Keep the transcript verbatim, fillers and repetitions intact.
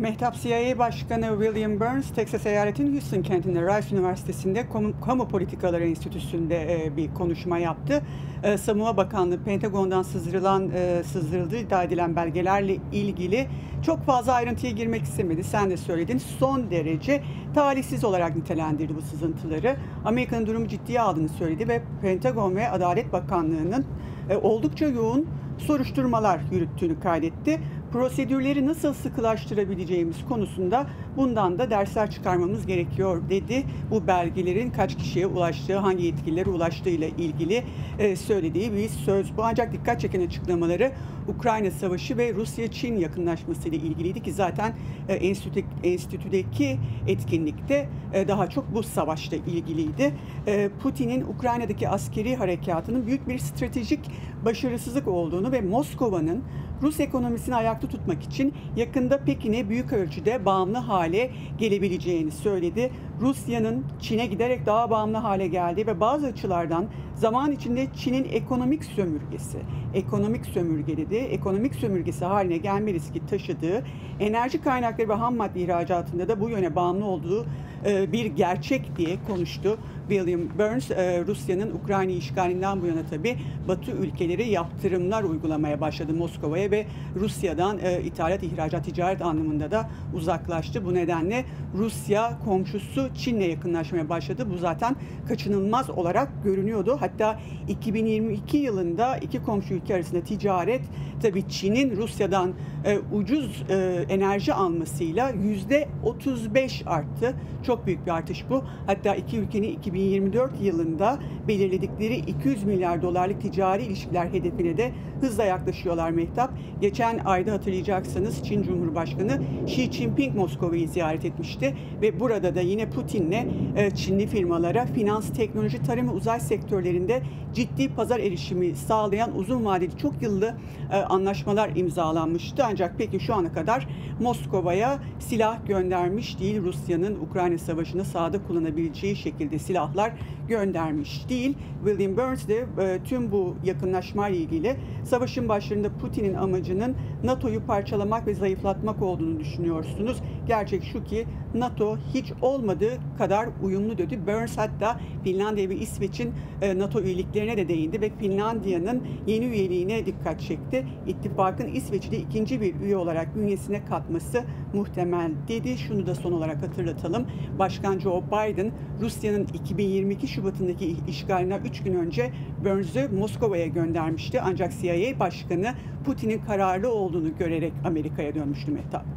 Mehtap, C I A Başkanı William Burns, Texas eyaletinin Houston kentinde Rice Üniversitesi'nde Kamu, Kamu Politikaları Enstitüsü'nde e, bir konuşma yaptı. E, Savunma Bakanlığı, Pentagon'dan sızdırılan, e, sızdırıldığı iddia edilen belgelerle ilgili çok fazla ayrıntıya girmek istemedi. Sen de söyledin. Son derece talihsiz olarak nitelendirdi bu sızıntıları. Amerika'nın durumu ciddiye aldığını söyledi ve Pentagon ve Adalet Bakanlığı'nın e, oldukça yoğun soruşturmalar yürüttüğünü kaydetti. Prosedürleri nasıl sıkılaştırabileceğimiz konusunda bundan da dersler çıkarmamız gerekiyor dedi. Bu belgelerin kaç kişiye ulaştığı, hangi yetkililere ulaştığıyla ilgili e, söylediği bir söz bu. Ancak dikkat çeken açıklamaları Ukrayna Savaşı ve Rusya-Çin yakınlaşması ile ilgiliydi ki zaten e, enstitü, enstitüdeki etkinlikte e, daha çok bu savaşla ilgiliydi. E, Putin'in Ukrayna'daki askeri harekatının büyük bir stratejik başarısızlık olduğunu ve Moskova'nın Rus ekonomisini ayakta tutmak için yakında Pekin'e büyük ölçüde bağımlı hale gelebileceğini söyledi. Rusya'nın Çin'e giderek daha bağımlı hale geldiği ve bazı açılardan zaman içinde Çin'in ekonomik sömürgesi, ekonomik sömürge dedi, ekonomik sömürgesi haline gelme riski taşıdığı, enerji kaynakları ve ham madde ihracatında da bu yöne bağımlı olduğu bir gerçek diye konuştu William Burns. Rusya'nın Ukrayna işgalinden bu yana tabii Batı ülkeleri yaptırımlar uygulamaya başladı Moskova'ya ve Rusya'dan ithalat, ihracat, ticaret anlamında da uzaklaştı. Bu nedenle Rusya komşusu Çin'le yakınlaşmaya başladı. Bu zaten kaçınılmaz olarak görünüyordu. Hatta iki bin yirmi iki yılında iki komşu ülke arasında ticaret tabii Çin'in Rusya'dan ucuz enerji almasıyla yüzde otuz beş arttı. Çok büyük bir artış bu. Hatta iki ülkenin iki bin yirmi dört yılında belirledikleri iki yüz milyar dolarlık ticari ilişkiler hedefine de hızla yaklaşıyorlar Mehtap. Geçen ayda hatırlayacaksınız Çin Cumhurbaşkanı Xi Jinping Moskova'yı ziyaret etmişti ve burada da yine Putin'le Çinli firmalara finans, teknoloji, tarım ve uzay sektörlerinde ciddi pazar erişimi sağlayan uzun vadeli çok yıllı anlaşmalar imzalanmıştı. Ancak peki şu ana kadar Moskova'ya silah göndermiş değil. Rusya'nın Ukrayna Savaşı'nda sahada kullanabileceği şekilde silahlar göndermiş değil. William Burns de e, tüm bu yakınlaşmayla ilgili savaşın başlarında Putin'in amacının NATO'yu parçalamak ve zayıflatmak olduğunu düşünüyorsunuz. Gerçek şu ki NATO hiç olmadığı kadar uyumlu dedi. Burns hatta Finlandiya ve İsveç'in e, NATO üyeliklerine de değindi ve Finlandiya'nın yeni üyeliğine dikkat çekti. İttifakın İsveç'i de ikinci bir üye olarak bünyesine katması muhtemel dedi. Şunu da son olarak hatırlatalım. Başkan Joe Biden Rusya'nın iki bin yirmi iki Şubat'ındaki işgalinden üç gün önce Burns'ü Moskova'ya göndermişti. Ancak C I A Başkanı Putin'in kararlı olduğunu görerek Amerika'ya dönmüştü Mehtap.